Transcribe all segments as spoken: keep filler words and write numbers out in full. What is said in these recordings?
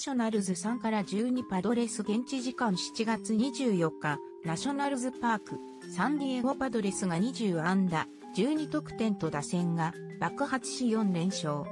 ショナルズさんからじゅうにパドレス現地時間しちがつにじゅうよっか、ナショナルズパーク、サンディエゴパドレスがにじゅう安打、じゅうに得点と打線が爆発しよん連勝。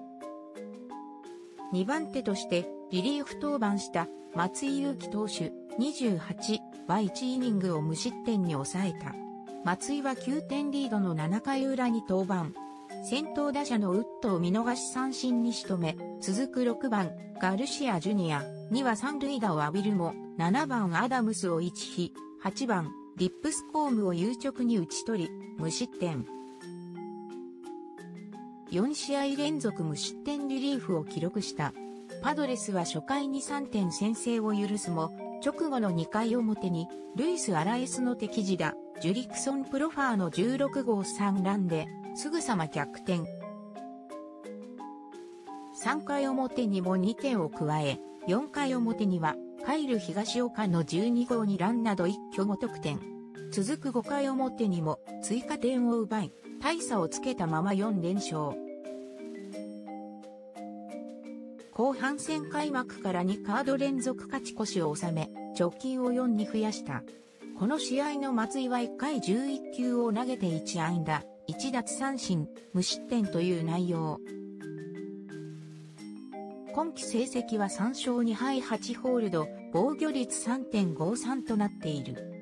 にばん手としてリリーフ登板した松井裕樹投手にじゅうはちはいちイニングを無失点に抑えた。松井はきゅうてんリードのななかい裏に登板。先頭打者のウッドを見逃し三振に仕留め、続くろくばんガルシアジュニアには三塁打を浴びるも、ななばんアダムスをいち被、はちばんリップスコームを優直に打ち取り、無失点。よん試合連続無失点リリーフを記録した。パドレスは初回にさんてん先制を許すも、直後のにかい表に、ルイス・アラエスの敵地打、ジュリクソン・プロファーのじゅうろく号さんランで、すぐさま逆転。さんかい表にもにてんを加え、よんかい表には、カイル東岡のじゅうに号にランなど一挙ご得点。続くごかい表にも追加点を奪い、大差をつけたままよん連勝。後半戦開幕からにカード連続勝ち越しを収め、直近をよんに増やした。この試合の松井はいっかいじゅういっ球を投げていち安打、いち奪三振、無失点という内容。今季成績はさん勝に敗はちホールド、防御率 さんてんごさん となっている。